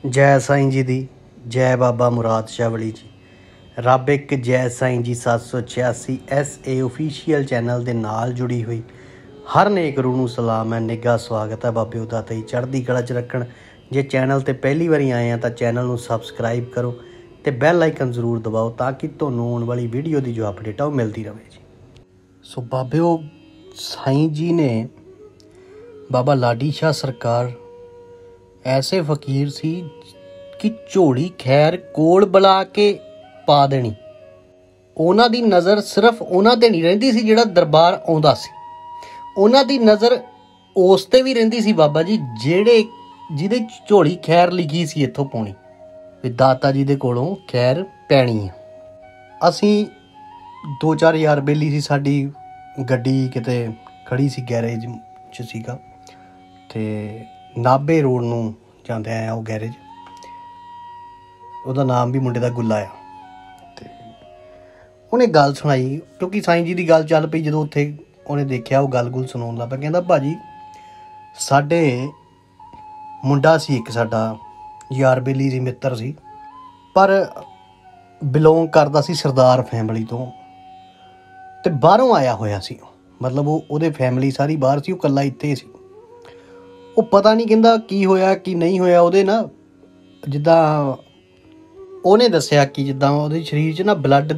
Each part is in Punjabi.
जय साईं जी दी जय बाबा मुराद शाह वली जी। रब एक जय Sai ji 786 SA official channel के नाल जुड़ी हुई हर नेक रूह नूं सलाम है, निघा स्वागत है। बाबे उदाता ही चढ़दी कला च रखण। जे चैनल ते पहली बारी आए हैं तो चैनल नूं सबसक्राइब करो तो बैल आइकन जरूर दबाओ ताकि तुहानूं आउण वाली वीडियो की जो अपडेट है वो मिलती रहे जी। सो बाबे साईं जी ने बाबा लाडी शाह सरकार ऐसे फकीर सी कि झोली खैर कोल बुला के पा देनी। उन्हां दी नज़र सिर्फ उन्हां ते नहीं रहिंदी सी जिहड़ा दरबार आउंदा सी, उन्हां दी नज़र उस ते भी रहिंदी सी बाबा जी जिहदे झोली खैर लिखी सी इत्थों पाउणी भी दाता जी दे कोलों खैर पैनी है। असीं 2-4 हज़ार बेली सी साडी गड्डी किते खड़ी सी गैरेज च सीगा ते नाभे रोड नूं जांदे आए वो गैरेज, ਉਹਦਾ नाम भी मुंडे का गुल्ला आ। तो उन्हें गल सुनाई क्योंकि साईं जी की गल चल पई। जो उत्थे उन्हें देखा वो गल गुल सुनाउण लग पिया। कहंदा भाजी साडे मुंडा सी एक साडा यार बेली सी मित्र सी, पर बिलोंग करदा सी सरदार फैमिली तो ते बाहरों आया होया सी। मतलब वो फैमिली सारी बाहर सी, वो कल्ला इत्थे सी। वो पता नहीं कहंदा की होया की नहीं होया। ਉਹਦੇ ना जिद्दां ਉਹਨੇ ਦੱਸਿਆ कि जिद्दां ਉਹਦੇ शरीर 'ਚ ना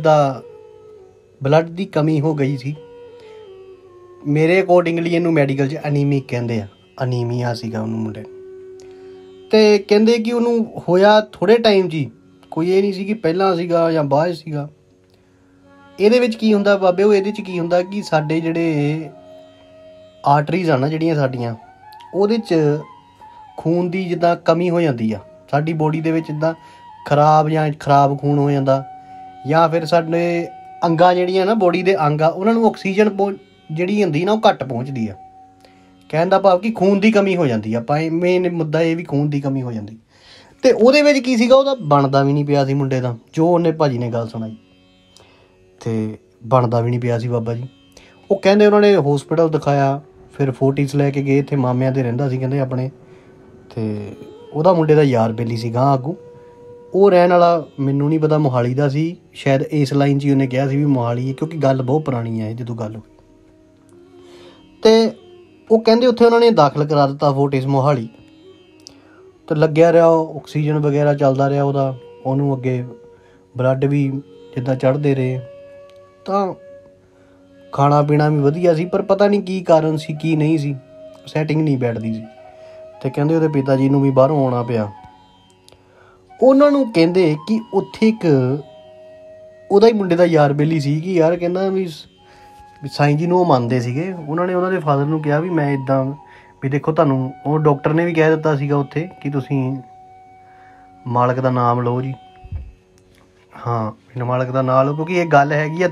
ब्लड की कमी हो गई सी। मेरे अकॉर्डिंगली इनू मैडिकल 'ਚ अनीमिक कहंदे आ, अनीमिया सीगा ਉਹਨੂੰ मुंडे ते कहंदे कि ਉਹਨੂੰ होया थोड़े टाइम जी, कोई ये नहीं सी कि पहलां सीगा ਜਾਂ ਬਾਅਦ ਸੀਗਾ। ਇਹਦੇ ਵਿੱਚ ਕੀ ਹੁੰਦਾ ਬਾਬੇ ਇਹਦੇ 'ਚ ਕੀ ਹੁੰਦਾ कि ਸਾਡੇ ਜਿਹੜੇ ਆਰਟਰੀਜ਼ ਆ ਨਾ ਜਿਹੜੀਆਂ ਸਾਡੀਆਂ ਉਹਦੇ 'ਚ खून की जिद्दां कमी हो जाती आ। साडी बॉडी दे विच जिद्दां खराब खून हो जाता, या फिर साडे अंगां जिहड़ियां ना बॉडी दे अंग आ उन्हां नूं ऑक्सीजन जिहड़ी हुंदी ना वो घट पहुँचती है। कहण दा भाव कि खून की कमी हो जाती है। मेन मुद्दा ये भी खून की कमी हो जाती। तो उहदे विच की सीगा उहदा बनदा भी नहीं पिया सी मुंडे दा, जो उन्हें भाजी ने गल सुनाई ते बनदा भी नहीं पिया सी बाबा जी। वो कहंदे उन्होंने हॉस्पिटल दिखाया, फिर फोर्टिस लैके गए, इत्थे मामिਆਂ ਦੇ ਰਹਿੰਦਾ ਸੀ ਕਹਿੰਦੇ ਆਪਣੇ। ਤੇ ਉਹਦਾ ਮੁੰਡੇ ਦਾ ਯਾਰ ਬੇਲੀ ਸੀ ਗਾਂ ਆਗੂ। ਉਹ ਰਹਿਣ ਵਾਲਾ ਮੈਨੂੰ ਨਹੀਂ ਪਤਾ ਮੋਹਾਲੀ ਦਾ ਸੀ, ਸ਼ਾਇਦ ਇਸ ਲਾਈਨ 'ਚ ਹੀ ਉਹਨੇ ਕਿਹਾ ਸੀ ਵੀ ਮੋਹਾਲੀ ਹੈ, ਕਿਉਂਕਿ ਗੱਲ ਬਹੁਤ ਪੁਰਾਣੀ ਹੈ ਜਦੋਂ ਗੱਲ ਹੋਈ। ਤੇ ਉਹ ਕਹਿੰਦੇ ਉੱਥੇ ਉਹਨਾਂ ਨੇ ਦਾਖਲ ਕਰਾ ਦਿੱਤਾ ਫੋਰਟਿਸ ਮੋਹਾਲੀ। ਤੇ ਲੱਗਿਆ ਰਿਹਾ ਆਕਸੀਜਨ ਵਗੈਰਾ ਚੱਲਦਾ ਰਿਹਾ ਉਹਦਾ, ਉਹਨੂੰ ਅੱਗੇ ਬਲੱਡ ਵੀ ਜਿੱਦਾਂ ਚੜ੍ਹਦੇ ਰਹੇ। ਤਾਂ ਖਾਣਾ ਪੀਣਾ ਵੀ ਵਧੀਆ ਸੀ, ਪਰ ਪਤਾ ਨਹੀਂ ਕੀ ਕਾਰਨ ਸੀ ਕੀ ਨਹੀਂ ਸੀ, ਸੈਟਿੰਗ ਨਹੀਂ ਬੈਠਦੀ ਸੀ। ਤੇ ਕਹਿੰਦੇ ਉਹਦੇ ਪਿਤਾ ਜੀ ਨੂੰ ਵੀ ਬਾਹਰੋਂ ਆਉਣਾ ਪਿਆ। ਉਹਨਾਂ ਨੂੰ ਕਹਿੰਦੇ ਕਿ ਉੱਥੇ ਇੱਕ ਉਹਦਾ ਹੀ ਮੁੰਡੇ ਦਾ ਯਾਰ ਬੇਲੀ ਸੀ ਕਿ ਯਾਰ ਕਹਿੰਦਾ ਵੀ ਸਾਈਂ ਜੀ ਨੂੰ ਉਹ ਮੰਨਦੇ ਸੀਗੇ। ਉਹਨਾਂ ਨੇ ਉਹਨਾਂ ਦੇ ਫਾਦਰ ਨੂੰ ਕਿਹਾ ਵੀ ਮੈਂ ਇੱਦਾਂ ਵੀ ਦੇਖੋ ਤੁਹਾਨੂੰ, ਉਹ ਡਾਕਟਰ ਨੇ ਵੀ ਕਹਿ ਦਿੱਤਾ ਸੀਗਾ ਉੱਥੇ ਕਿ ਤੁਸੀਂ ਮਾਲਕ ਦਾ ਨਾਮ ਲਓ ਜੀ। ਹਾਂ ਮਾਲਕ ਦਾ ਨਾਮ ਲਓ, ਕਿਉਂਕਿ ਇਹ ਗੱਲ ਹੈਗੀ ਆ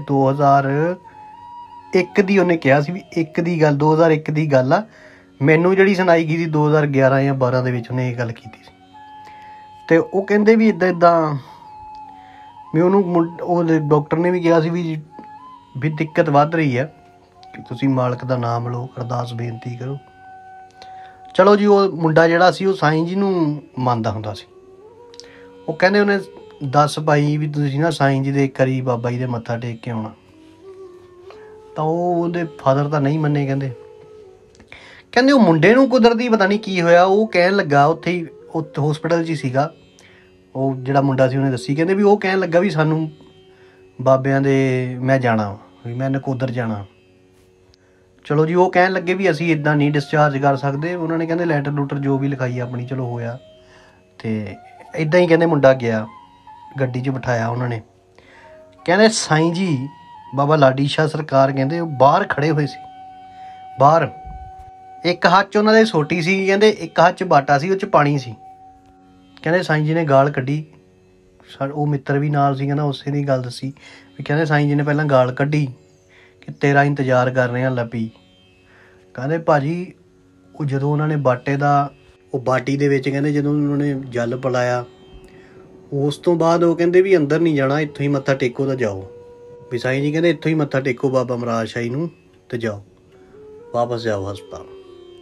2001 ਦੀ। ਉਹਨੇ ਕਿਹਾ ਸੀ ਵੀ 1 ਦੀ ਗੱਲ, 2001 ਦੀ ਗੱਲ ਆ। ਮੈਨੂੰ ਜਿਹੜੀ ਸੁਣਾਈ ਗਈ ਸੀ 2011 ਜਾਂ 12 ਦੇ ਵਿੱਚ ਉਹਨੇ ਇਹ ਗੱਲ ਕੀਤੀ ਸੀ। ਅਤੇ ਉਹ ਕਹਿੰਦੇ ਵੀ ਇੱਦਾਂ ਵੀ ਉਹਨੂੰ ਉਹ ਡਾਕਟਰ ਨੇ ਵੀ ਕਿਹਾ ਸੀ ਵੀ ਦਿੱਕਤ ਵੱਧ ਰਹੀ ਹੈ ਕਿ ਤੁਸੀਂ ਮਾਲਕ ਦਾ ਨਾਮ ਲਓ, ਅਰਦਾਸ ਬੇਨਤੀ ਕਰੋ। ਚਲੋ ਜੀ ਉਹ ਮੁੰਡਾ ਜਿਹੜਾ ਸੀ ਉਹ ਸਾਈਂ ਜੀ ਨੂੰ ਮੰਨਦਾ ਹੁੰਦਾ ਸੀ। ਉਹ ਕਹਿੰਦੇ ਉਹਨੇ ਦੱਸ ਪਾਈ ਵੀ ਤੁਸੀਂ ਨਾ ਸਾਈਂ ਜੀ ਦੇ ਇੱਕ ਵਾਰੀ ਬਾਬਾ ਜੀ ਦੇ ਮੱਥਾ ਟੇਕ ਕੇ ਆਉਣਾ। ਤਾਂ ਉਹਦੇ ਫਾਦਰ ਤਾਂ ਨਹੀਂ ਮੰਨੇ। ਕਹਿੰਦੇ ਉਹ ਮੁੰਡੇ ਨੂੰ ਕੁਦਰਤੀ ਪਤਾ ਨਹੀਂ ਕੀ ਹੋਇਆ, ਉਹ ਕਹਿਣ ਲੱਗਾ ਉੱਥੇ ਹੀ ਹੋਸਪਿਟਲ 'ਚ ਹੀ ਸੀਗਾ ਉਹ ਜਿਹੜਾ ਮੁੰਡਾ ਸੀ। ਉਹਨੇ ਦੱਸੀ ਕਹਿੰਦੇ ਵੀ ਉਹ ਕਹਿਣ ਲੱਗਾ ਵੀ ਸਾਨੂੰ ਬਾਬਿਆਂ ਦੇ ਮੈਂ ਜਾਣਾ ਵੀ ਮੈਂ ਨਕੋਦਰ ਜਾਣਾ। ਚਲੋ ਜੀ ਉਹ ਕਹਿਣ ਲੱਗੇ ਵੀ ਅਸੀਂ ਇੱਦਾਂ ਨਹੀਂ ਡਿਸਚਾਰਜ ਕਰ ਸਕਦੇ। ਉਹਨਾਂ ਨੇ ਕਹਿੰਦੇ ਲੈਟਰ ਲੂਟਰ ਜੋ ਵੀ ਲਿਖਾਈ ਆਪਣੀ ਚਲੋ ਹੋਇਆ। ਅਤੇ ਇੱਦਾਂ ਹੀ ਕਹਿੰਦੇ ਮੁੰਡਾ ਗਿਆ, ਗੱਡੀ 'ਚ ਬਿਠਾਇਆ ਉਹਨਾਂ ਨੇ। ਕਹਿੰਦੇ ਸਾਈਂ ਜੀ ਬਾਬਾ ਲਾਡੀ ਸ਼ਾਹ ਸਰਕਾਰ ਕਹਿੰਦੇ ਉਹ ਬਾਹਰ ਖੜ੍ਹੇ ਹੋਏ ਸੀ। ਬਾਹਰ ਇੱਕ ਹੱਥ 'ਚ ਉਹਨਾਂ ਦੇ ਸੋਟੀ ਸੀ, ਕਹਿੰਦੇ ਇੱਕ ਹੱਥ 'ਚ ਬਾਟਾ ਸੀ, ਉਹ 'ਚ ਪਾਣੀ ਸੀ। ਕਹਿੰਦੇ ਸਾਈਂ ਜੀ ਨੇ ਗਾਲ ਕੱਢੀ। ਉਹ ਮਿੱਤਰ ਵੀ ਨਾਲ ਸੀ, ਕਹਿੰਦਾ ਉਸੇ ਦੀ ਗੱਲ ਦੱਸੀ ਵੀ ਕਹਿੰਦੇ ਸਾਈਂ ਜੀ ਨੇ ਪਹਿਲਾਂ ਗਾਲ ਕੱਢੀ ਕਿ ਤੇਰਾ ਇੰਤਜ਼ਾਰ ਕਰ ਰਹੇ ਹਾਂ ਲੱਭੀ। ਕਹਿੰਦੇ ਭਾਜੀ ਉਹ ਜਦੋਂ ਉਹਨਾਂ ਨੇ ਬਾਟੇ ਦਾ ਉਹ ਬਾਟੀ ਦੇ ਵਿੱਚ ਕਹਿੰਦੇ ਜਦੋਂ ਉਹਨਾਂ ਨੇ ਜਲ ਪਿਲਾਇਆ, ਉਸ ਤੋਂ ਬਾਅਦ ਉਹ ਕਹਿੰਦੇ ਵੀ ਅੰਦਰ ਨਹੀਂ ਜਾਣਾ, ਇੱਥੋਂ ਹੀ ਮੱਥਾ ਟੇਕੋ ਤਾਂ ਜਾਓ। ਵੀ ਸਾਈਂ ਜੀ ਕਹਿੰਦੇ ਇੱਥੋਂ ਹੀ ਮੱਥਾ ਟੇਕੋ ਬਾਬਾ ਮਹਾਰਾਜ ਸ਼ਾਹੀ ਨੂੰ ਅਤੇ ਜਾਓ, ਵਾਪਸ ਜਾਓ ਹਸਪਤਾਲ।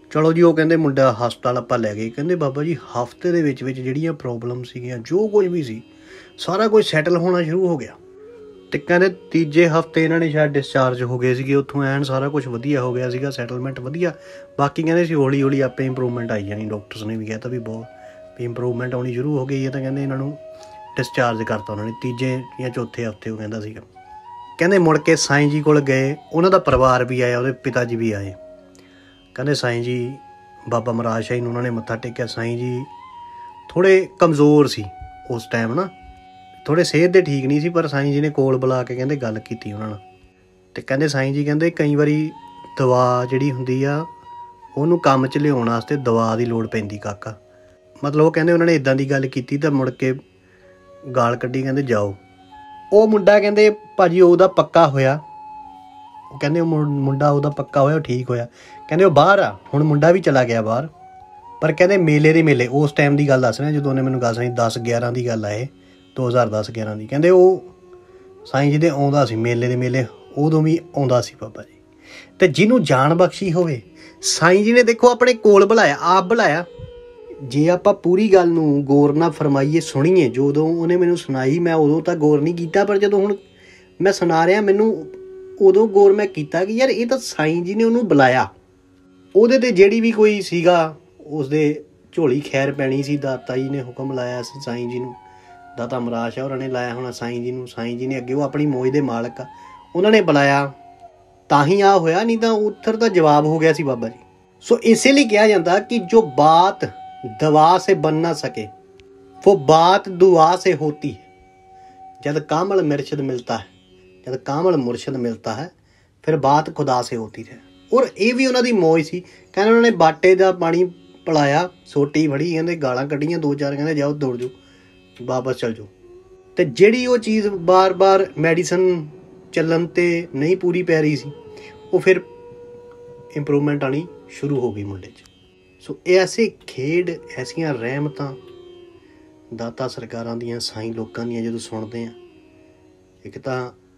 ਚਲੋ ਜੀ, ਉਹ ਕਹਿੰਦੇ ਮੁੰਡਾ ਹਸਪਤਾਲ ਆਪਾਂ ਲੈ ਗਏ। ਕਹਿੰਦੇ ਬਾਬਾ ਜੀ ਹਫ਼ਤੇ ਦੇ ਵਿੱਚ ਜਿਹੜੀਆਂ ਪ੍ਰੋਬਲਮ ਸੀਗੀਆਂ, ਜੋ ਕੁਝ ਵੀ ਸੀ, ਸਾਰਾ ਕੁਝ ਸੈਟਲ ਹੋਣਾ ਸ਼ੁਰੂ ਹੋ ਗਿਆ। ਅਤੇ ਕਹਿੰਦੇ ਤੀਜੇ ਹਫ਼ਤੇ ਇਹਨਾਂ ਨੇ ਸ਼ਾਇਦ ਡਿਸਚਾਰਜ ਹੋ ਗਏ ਸੀਗੇ ਉੱਥੋਂ, ਐਨ ਸਾਰਾ ਕੁਝ ਵਧੀਆ ਹੋ ਗਿਆ ਸੀਗਾ, ਸੈਟਲਮੈਂਟ ਵਧੀਆ। ਬਾਕੀ ਕਹਿੰਦੇ ਸੀ ਹੌਲੀ ਹੌਲੀ ਆਪੇ ਇੰਪਰੂਵਮੈਂਟ ਆਈ ਜਾਣੀ। ਡਾਕਟਰਸ ਨੇ ਵੀ ਕਹਿ ਤਾ ਵੀ ਬਹੁਤ ਵੀ ਇੰਪਰੂਵਮੈਂਟ ਆਉਣੀ ਸ਼ੁਰੂ ਹੋ ਗਈ ਹੈ। ਤਾਂ ਕਹਿੰਦੇ ਇਹਨਾਂ ਨੂੰ ਡਿਸਚਾਰਜ ਕਰਤਾ ਉਹਨਾਂ ਨੇ ਤੀਜੇ ਜਾਂ ਚੌਥੇ ਹਫ਼ਤੇ, ਉਹ ਕਹਿੰਦਾ ਸੀਗਾ। ਕਹਿੰਦੇ ਮੁੜ ਕੇ ਸਾਈਂ ਜੀ ਕੋਲ ਗਏ, ਉਹਨਾਂ ਦਾ ਪਰਿਵਾਰ ਵੀ ਆਇਆ, ਉਹਦੇ ਪਿਤਾ ਜੀ ਵੀ ਆਏ। ਕਹਿੰਦੇ ਸਾਈਂ ਜੀ, ਬਾਬਾ ਮਹਾਰਾਜ ਸ਼ਾਹੀ ਨੂੰ ਉਹਨਾਂ ਨੇ ਮੱਥਾ ਟੇਕਿਆ। ਸਾਈਂ ਜੀ ਥੋੜ੍ਹੇ ਕਮਜ਼ੋਰ ਸੀ ਉਸ ਟਾਈਮ ਨਾ, ਥੋੜ੍ਹੇ ਸਿਹਤ ਦੇ ਠੀਕ ਨਹੀਂ ਸੀ, ਪਰ ਸਾਈਂ ਜੀ ਨੇ ਕੋਲ ਬੁਲਾ ਕੇ ਕਹਿੰਦੇ ਗੱਲ ਕੀਤੀ ਉਹਨਾਂ ਨਾਲ। ਅਤੇ ਕਹਿੰਦੇ ਸਾਈਂ ਜੀ ਕਹਿੰਦੇ ਕਈ ਵਾਰੀ ਦਵਾ ਜਿਹੜੀ ਹੁੰਦੀ ਆ ਉਹਨੂੰ ਕੰਮ 'ਚ ਲਿਆਉਣ ਵਾਸਤੇ ਦਵਾ ਦੀ ਲੋੜ ਪੈਂਦੀ ਕਾਕਾ। ਮਤਲਬ ਉਹ ਕਹਿੰਦੇ ਉਹਨਾਂ ਨੇ ਇੱਦਾਂ ਦੀ ਗੱਲ ਕੀਤੀ ਤਾਂ ਮੁੜ ਕੇ ਗਾਲ ਕੱਢੀ, ਕਹਿੰਦੇ ਜਾਓ। ਉਹ ਮੁੰਡਾ ਕਹਿੰਦੇ ਭਾਜੀ ਉਹਦਾ ਪੱਕਾ ਹੋਇਆ, ਉਹ ਕਹਿੰਦੇ ਉਹ ਮੁੰਡਾ ਉਹਦਾ ਪੱਕਾ ਹੋਇਆ, ਉਹ ਠੀਕ ਹੋਇਆ। ਕਹਿੰਦੇ ਉਹ ਬਾਹਰ ਆ ਹੁਣ, ਮੁੰਡਾ ਵੀ ਚਲਾ ਗਿਆ ਬਾਹਰ। ਪਰ ਕਹਿੰਦੇ ਮੇਲੇ ਦੇ ਮੇਲੇ ਉਸ ਟਾਈਮ ਦੀ ਗੱਲ ਦੱਸ ਰਿਹਾ ਜਦੋਂ ਉਹਨੇ ਮੈਨੂੰ ਗੱਲ ਸੁਣੀ, 10-11 ਦੀ ਗੱਲ ਆ ਇਹ, 2010-11 ਦੀ। ਕਹਿੰਦੇ ਉਹ ਸਾਈਂ ਜੀ ਦੇ ਆਉਂਦਾ ਸੀ ਮੇਲੇ ਦੇ ਮੇਲੇ, ਉਦੋਂ ਵੀ ਆਉਂਦਾ ਸੀ ਬਾਬਾ ਜੀ। ਅਤੇ ਜਿਹਨੂੰ ਜਾਨ ਬਖਸ਼ੀ ਹੋਵੇ, ਸਾਈਂ ਜੀ ਨੇ ਦੇਖੋ ਆਪਣੇ ਕੋਲ ਬੁਲਾਇਆ, ਆਪ ਬੁਲਾਇਆ। ਜੇ ਆਪਾਂ ਪੂਰੀ ਗੱਲ ਨੂੰ ਗੌਰ ਨਾਲ ਫਰਮਾਈਏ, ਸੁਣੀਏ, ਜਦੋਂ ਉਹਨੇ ਮੈਨੂੰ ਸੁਣਾਈ ਮੈਂ ਉਦੋਂ ਤਾਂ ਗੌਰ ਨਹੀਂ ਕੀਤਾ, ਪਰ ਜਦੋਂ ਹੁਣ ਮੈਂ ਸੁਣਾ ਰਿਹਾ ਮੈਨੂੰ ਉਦੋਂ ਗੌਰ ਮੈਂ ਕੀਤਾ ਕਿ ਯਾਰ ਇਹ ਤਾਂ ਸਾਈਂ ਜੀ ਨੇ ਉਹਨੂੰ ਬੁਲਾਇਆ। ਉਹਦੇ 'ਤੇ ਜਿਹੜੀ ਵੀ ਕੋਈ ਸੀਗਾ ਉਸਦੇ ਝੋਲੀ ਖੈਰ ਪੈਣੀ ਸੀ, ਦਾਤਾ ਜੀ ਨੇ ਹੁਕਮ ਲਾਇਆ ਸੀ ਸਾਈਂ ਜੀ ਨੂੰ, ਦਾਤਾ ਮਹਾਰਾਜ ਸ਼ਾਹ ਹੋਰਾਂ ਨੇ ਲਾਇਆ ਹੋਣਾ ਸਾਈਂ ਜੀ ਨੂੰ। ਸਾਈਂ ਜੀ ਨੇ ਅੱਗੇ, ਉਹ ਆਪਣੀ ਮੌਜ ਦੇ ਮਾਲਕ ਆ, ਉਹਨਾਂ ਨੇ ਬੁਲਾਇਆ ਤਾਂ ਹੀ ਆ ਹੋਇਆ, ਨਹੀਂ ਤਾਂ ਉੱਥਰ ਦਾ ਜਵਾਬ ਹੋ ਗਿਆ ਸੀ ਬਾਬਾ ਜੀ। ਸੋ ਇਸੇ ਲਈ ਕਿਹਾ ਜਾਂਦਾ ਕਿ ਜੋ ਬਾਤ दवा से बन ना सके वो बात दुआ से होती है। जब कामल मुर्शिद मिलता है, जब कामल मुर्शिद मिलता है, फिर बात खुदा से होती है। और ये भी उन्होंने मौज सी, कहते उन्होंने बाटे का पानी पिलाया, सोटी फड़ी, कहते गालां कड्डियां 2-4, कहते जाओ दौड़ जाओ वापस चल जाओ। तो जिहड़ी वो चीज़ बार बार मैडिसन ਚੱਲਣ ਤੇ नहीं पूरी पै रही सी, वो फिर इंप्रूवमेंट आनी शुरू हो गई मुंडे 'ਚ। सो ऐसे खेड, ऐसियां रहमतां दाता सरकारां दियां, साईं लोकां दियां जदों सुणदे आ, एक तां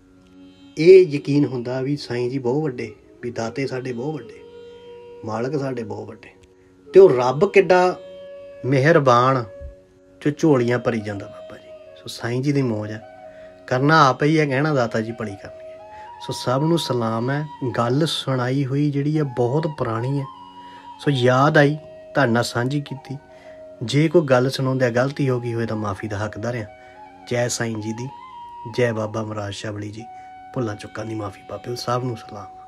ਇਹ ਯਕੀਨ ਹੁੰਦਾ ਵੀ ਸਾਈਂ ਜੀ ਬਹੁਤ ਵੱਡੇ, ਵੀ ਦਾਤੇ ਸਾਡੇ ਬਹੁਤ ਵੱਡੇ, ਮਾਲਕ ਸਾਡੇ ਬਹੁਤ ਵੱਡੇ, ਅਤੇ ਉਹ ਰੱਬ ਕਿੱਡਾ ਮਿਹਰਬਾਨ ਜੋ ਝੋਲੀਆਂ ਭਰੀ ਜਾਂਦਾ ਬਾਬਾ ਜੀ। ਸੋ ਸਾਈਂ ਜੀ ਦੀ ਮੌਜ ਹੈ, ਕਰਨਾ ਆਪ ਹੀ ਹੈ, ਕਹਿਣਾ ਦਾਤਾ ਜੀ ਭਲੀ ਕਰਨਗੇ। ਸੋ ਸਭ ਨੂੰ ਸਲਾਮ ਹੈ। ਗੱਲ ਸੁਣਾਈ ਹੋਈ ਜਿਹੜੀ ਹੈ ਬਹੁਤ ਪੁਰਾਣੀ ਹੈ, ਸੋ ਯਾਦ ਆਈ ਤੁਹਾਡੇ ਨਾਲ ਸਾਂਝੀ ਕੀਤੀ। ਜੇ ਕੋਈ ਗੱਲ ਸੁਣਾਉਂਦਿਆਂ ਗਲਤੀ ਹੋ ਗਈ ਹੋਏ ਤਾਂ ਮਾफ़ੀ ਦਾ ਹੱਕਦਾਰ ਹਾਂ। ਜੈ ਸਾਈਂ ਜੀ ਦੀ, ਜੈ ਬਾਬਾ ਮਹਾਰਾਜ ਸ਼ਾਬਲੀ ਜੀ। ਭੁੱਲਾਂ ਚੁੱਕਾਂ ਦੀ ਮਾफ़ੀ, ਬਾਬੇ ਸਭ ਨੂੰ ਸਲਾਮ।